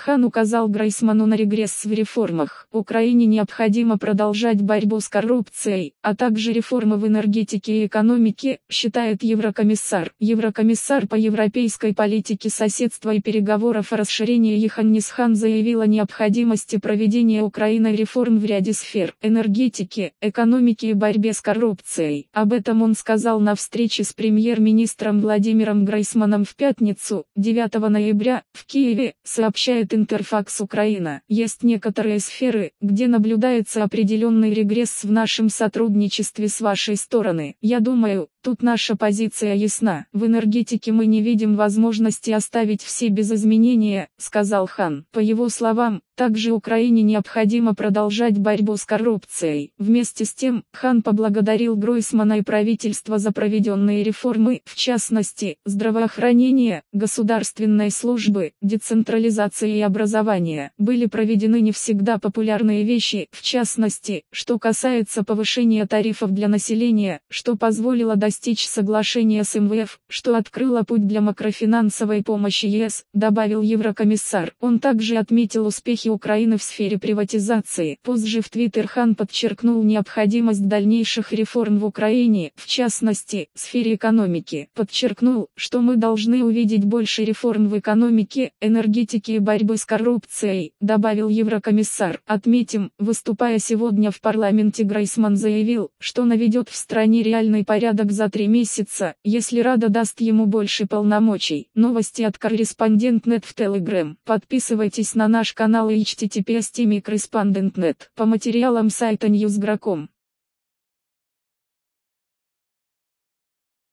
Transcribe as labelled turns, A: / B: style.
A: Хан указал Гройсману на регресс в реформах. Украине необходимо продолжать борьбу с коррупцией, а также реформы в энергетике и экономике, считает Еврокомиссар. Еврокомиссар по европейской политике соседства и переговоров о расширении Йоханнис Хан заявил о необходимости проведения Украиной реформ в ряде сфер – энергетики, экономики и борьбе с коррупцией. Об этом он сказал на встрече с премьер-министром Владимиром Гройсманом в пятницу, 9 ноября, в Киеве, сообщает Интерфакс Украина. Есть некоторые сферы, где наблюдается определенный регресс в нашем сотрудничестве с вашей стороны. Я думаю, тут наша позиция ясна. В энергетике мы не видим возможности оставить все без изменения, сказал Хан. По его словам, также Украине необходимо продолжать борьбу с коррупцией. Вместе с тем, Хан поблагодарил Гройсмана и правительство за проведенные реформы, в частности, здравоохранения, государственной службы, децентрализации и образования. Были проведены не всегда популярные вещи, в частности, что касается повышения тарифов для населения, что позволило достичь соглашения с МВФ, что открыло путь для макрофинансовой помощи ЕС, добавил Еврокомиссар. Он также отметил успехи Украины в сфере приватизации. Позже в Твиттер Хан подчеркнул необходимость дальнейших реформ в Украине, в частности, в сфере экономики. Подчеркнул, что мы должны увидеть больше реформ в экономике, энергетике и борьбе с коррупцией, добавил Еврокомиссар. Отметим, выступая сегодня в парламенте, Гройсман заявил, что наведет в стране реальный порядок за 3 месяца, если Рада даст ему больше полномочий. Новости от Корреспондент.нет в Telegram. Подписывайтесь на наш канал и https://correspondent.net. По материалам сайта Newsgro.com.